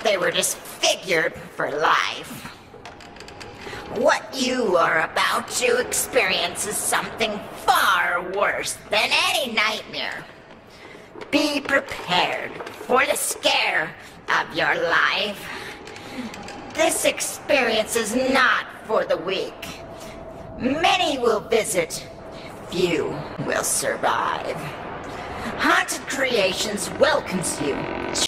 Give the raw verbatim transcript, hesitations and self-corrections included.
they were disfigured for life. What you are about to experience is something far worse than any nightmare. Be prepared for the scare of your life. This experience is not for the weak. Many will visit, few will survive. Haunted creations will consume.